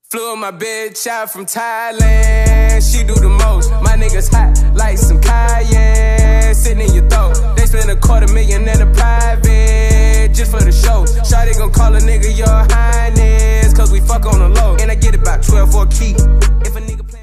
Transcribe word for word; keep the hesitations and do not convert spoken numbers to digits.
Flew my bitch out from Thailand, she do the most. My niggas hot like some cayenne, sitting in your throat. They spend a quarter million in a private, just for the show. Shawty gon' call a nigga your highness, cause we fuck on the low. And I get about twelve for a key. If a nigga play